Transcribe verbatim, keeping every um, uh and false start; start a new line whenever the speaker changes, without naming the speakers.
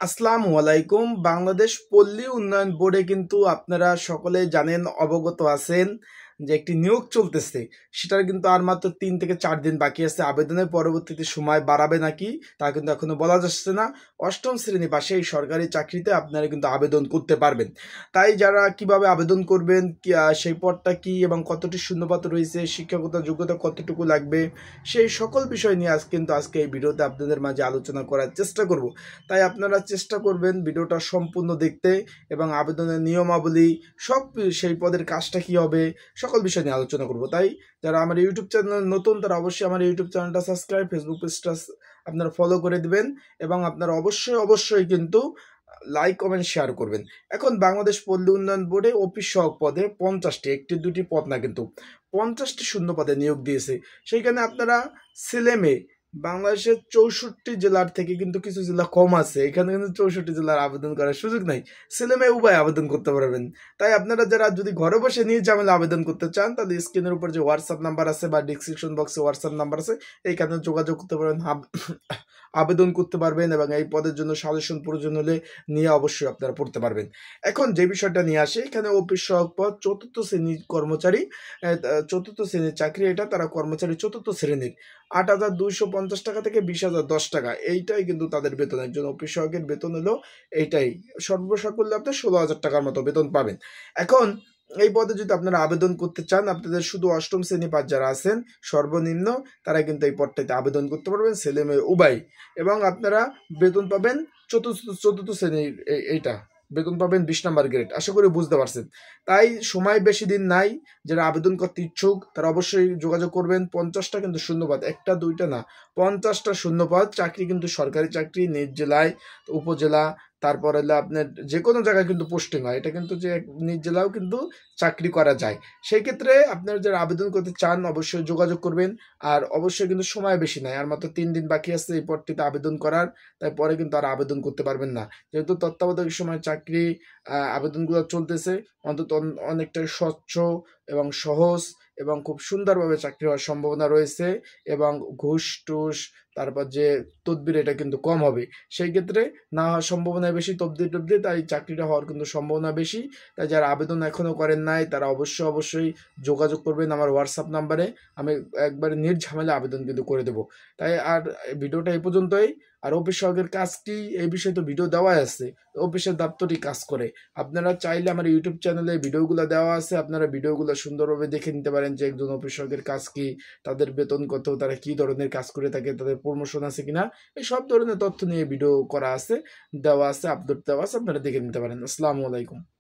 আসসালামু আলাইকুম। বাংলাদেশ পল্লী উন্নয়ন বোর্ডে কিন্তু আপনারা সকলে জানেন, অবগত আছেন যে একটি নিয়োগ চলতেছে। সেটার কিন্তু আর মাত্র তিন থেকে চার দিন বাকি আছে। আবেদনের পরবর্তীতে সময় বাড়াবে নাকি তা কিন্তু এখনো বলা যাচ্ছে না। অষ্টম শ্রেণী পাশে এই সরকারি চাকরিতে আপনারা কিন্তু আবেদন করতে পারবেন। তাই যারা কিভাবে আবেদন করবেন, সেই পদটা কি এবং কতটি শূন্যপদ রয়েছে, শিক্ষাগত যোগ্যতা কতটুকু লাগবে, সেই সকল বিষয় নিয়ে আজ কিন্তু আজকে এই ভিডিওতে আপনাদের মাঝে আলোচনা করার চেষ্টা করব। তাই আপনারা চেষ্টা করবেন ভিডিওটা সম্পূর্ণ দেখতে এবং আবেদনের নিয়মাবলী, সব সেই পদের কাজটা কী হবে, সকল বিষয় নিয়ে আলোচনা করব। তাই যারা আমার ইউটিউব চ্যানেল নতুন তারা অবশ্যই আমার ইউটিউব চ্যানেলটা সাবস্ক্রাইব, ফেসবুক পেজটা আপনারা ফলো করে দিবেন এবং আপনারা অবশ্যই অবশ্যই কিন্তু লাইক কমেন্ট শেয়ার করবেন। এখন বাংলাদেশ পল্লী উন্নয়ন বোর্ডে অফিস সহক পদে পঞ্চাশটি, একটি দুটি পদ না কিন্তু পঞ্চাশটি শূন্য পদে নিয়োগ দিয়েছে। সেইখানে আপনারা ছেলে মেয়ে বাংলাদেশের চৌষট্টি জেলার থেকে কিন্তু কিছু জেলা কম আছে, এখানে কিন্তু চৌষট্টি জেলার আবেদন করার সুযোগ নাই। ছেলে মেয়ে উভয় আবেদন করতে পারবেন। তাই আপনারা যারা যদি ঘরে বসে নিয়ে ঝামেলা আবেদন করতে চান তাহলে স্ক্রিনের উপর যে হোয়াটসঅ্যাপ নাম্বার আছে বা ডিসক্রিপশন বক্সে হোয়াটসঅ্যাপ নাম্বার আছে, এইখানে যোগাযোগ করতে পারবেন, আবেদন করতে পারবেন এবং এই পদের জন্য সাজেশন প্রয়োজন হলে নিয়ে অবশ্যই আপনারা পড়তে পারবেন। এখন যে বিষয়টা নিয়ে আসে, এখানে অফিস সহক পদ চতুর্থ শ্রেণীর কর্মচারী, চতুর্থ শ্রেণীর চাকরি এটা, তারা কর্মচারী চতুর্থ শ্রেণীর, আট হাজার দুইশো পঞ্চাশ টাকা থেকে বিশ হাজার দশ টাকা, এইটাই কিন্তু তাদের বেতন। একজন অফিস সহকের বেতন হলো এইটাই, সর্বসা করলে আপনি ষোলো হাজার টাকার মতো বেতন পাবেন। এখন এই পদে যদি আপনারা আবেদন করতে চান, আপনাদের শুধু অষ্টম শ্রেণী পাস যারা আছেন সর্বনিম্ন, তারা কিন্তু এই পদটাতে আবেদন করতে পারবেন, ছেলে মেয়ে উভয়। এবং আপনারা বেতন পাবেন চতুর্থ চতুর্থ শ্রেণীর, এইটা বেতন পাবেন বিশ নাম্বার গ্রেড। আশা করি বুঝতে পারছেন। তাই সময় বেশি দিন নাই, যারা আবেদন করতে ইচ্ছুক তারা অবশ্যই যোগাযোগ করবেন। পঞ্চাশটা কিন্তু শূন্যপদ, একটা দুইটা না, পঞ্চাশটা শূন্যপদ। চাকরি কিন্তু সরকারি চাকরি, নিজ জেলায়, উপজেলা, তারপর হলে আপনার যে কোনো জায়গায় কিন্তু পোস্টিং হয়। এটা কিন্তু যে নিজ জেলাও কিন্তু চাকরি করা যায়। সেই ক্ষেত্রে আপনারা যারা আবেদন করতে চান অবশ্যই যোগাযোগ করবেন। আর অবশ্যই কিন্তু সময় বেশি নাই, আর মাত্র তিন দিন বাকি আছে এই পদটিতে আবেদন করার। তাই পরে কিন্তু আর আবেদন করতে পারবেন না, যেহেতু তত্ত্বাবধায়ক সময় চাকরি আবেদনগুলো চলতেছে। অন্তত অনেকটাই স্বচ্ছ এবং সহজ এবং খুব সুন্দরভাবে চাকরি হওয়ার সম্ভাবনা রয়েছে এবং ঘুষ টুস তারপর যে তদবির এটা কিন্তু কম হবে। সেই ক্ষেত্রে না হওয়ার সম্ভাবনা বেশি, তবদি টবদি, তাই চাকরিটা হওয়ার কিন্তু সম্ভাবনা বেশি। তাই যারা আবেদন এখনও করেন নাই তারা অবশ্যই অবশ্যই যোগাযোগ করবেন আমার হোয়াটসঅ্যাপ নাম্বারে। আমি একবারে নির্ঝামেলা আবেদন কিন্তু করে দেবো। তাই আর ভিডিওটা এই পর্যন্তই। আর অফিস সহকের কাজ কি এই বিষয়ে তো ভিডিও দেওয়া আছে, অফিসের দপ্তরই কাজ করে। আপনারা চাইলে আমার ইউটিউব চ্যানেলে ভিডিওগুলো দেওয়া আছে, আপনারা ভিডিওগুলো সুন্দরভাবে দেখে নিতে পারেন যে একজন অফিস সহকের কাজ কি, তাদের বেতন কত, তারা কি ধরনের কাজ করে থাকে, তাদের প্রমোশন আছে কিনা, এই সব ধরনের তথ্য নিয়ে ভিডিও করা আছে, দেওয়া আছে, আপলোড দেওয়া আছে, আপনারা দেখে নিতে পারেন। আসসালামু আলাইকুম।